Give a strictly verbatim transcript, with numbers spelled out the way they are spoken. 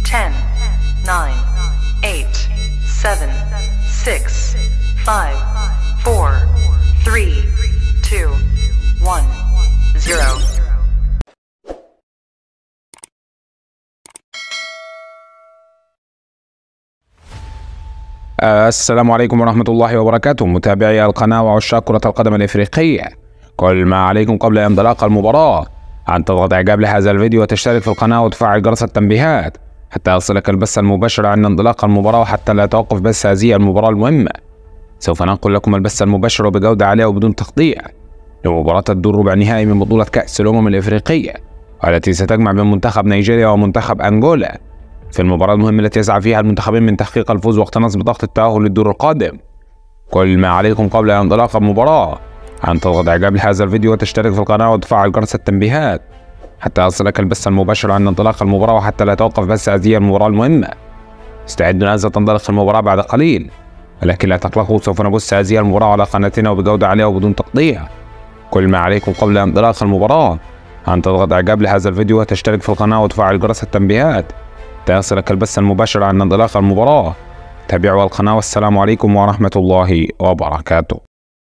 ten, nine, eight, seven, six, five, four, three, two, one, zero. السلام عليكم ورحمة الله وبركاته، متابعي القناة وعشاق كرة القدم الإفريقية. كل ما عليكم قبل انطلاق المباراة أن تضغط إعجاب لهذا الفيديو وتشترك في القناة وتفعل جرس التنبيهات حتى يصلك البث المباشر عند انطلاق المباراة، وحتى لا يتوقف بث هذه المباراة المهمة. سوف ننقل لكم البث المباشر بجودة عالية وبدون تقطيع لمباراة الدور ربع النهائي من بطولة كأس الأمم الإفريقية، والتي ستجمع بين منتخب نيجيريا ومنتخب أنجولا في المباراة المهمة التي يسعى فيها المنتخبين من تحقيق الفوز واقتناص بضغط التأهل للدور القادم. كل ما عليكم قبل انطلاق المباراة أن تضغط إعجاب لهذا الفيديو وتشترك في القناة وتفعل جرس التنبيهات حتى يصلك البث المباشر عند انطلاق المباراة، وحتى لا يتوقف بث هذه المباراة المهمة. استعدوا لهذا تنطلق المباراة بعد قليل، ولكن لا تقلقوا، سوف نبث هذه المباراة على قناتنا وبجودة عالية وبدون تقطيع. كل ما عليكم قبل انطلاق المباراة أن تضغط إعجاب لهذا الفيديو وتشترك في القناة وتفعل جرس التنبيهات حتى يصلك البث المباشر عند انطلاق المباراة. تابعوا القناة، والسلام عليكم ورحمة الله وبركاته.